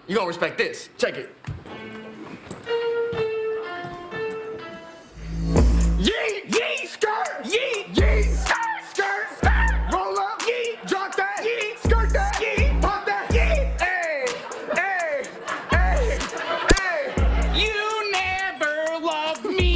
You gonna respect this. Check it. Yeet, yeet, skirt, yeet, yeet, skirt, skirt, skirt. Roll up, yeet, drop that, yeet, skirt that, yeet, pop that, yeet. Hey, hey, hey, hey. You never loved me.